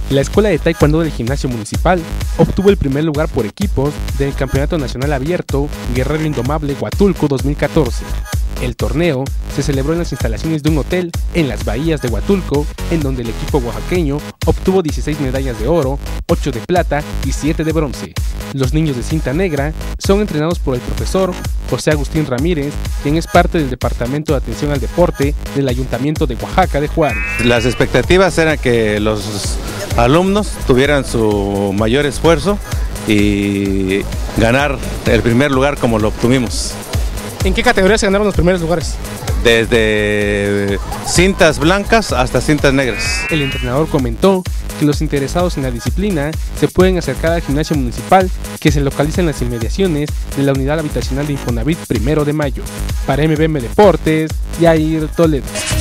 La Escuela de Taekwondo del Gimnasio Municipal obtuvo el primer lugar por equipos del Campeonato Nacional Abierto Guerrero Indomable Huatulco 2014. El torneo se celebró en las instalaciones de un hotel en las bahías de Huatulco, en donde el equipo oaxaqueño obtuvo 16 medallas de oro, 8 de plata y 7 de bronce. Los niños de cinta negra son entrenados por el profesor José Agustín Ramírez, quien es parte del Departamento de Atención al Deporte del Ayuntamiento de Oaxaca de Juárez. Las expectativas eran que los alumnos tuvieran su mayor esfuerzo y ganar el primer lugar como lo obtuvimos. ¿En qué categoría se ganaron los primeros lugares? Desde cintas blancas hasta cintas negras. El entrenador comentó que los interesados en la disciplina se pueden acercar al gimnasio municipal que se localiza en las inmediaciones de la unidad habitacional de Infonavit 1 de Mayo. Para MBM Deportes, Yair Toledo.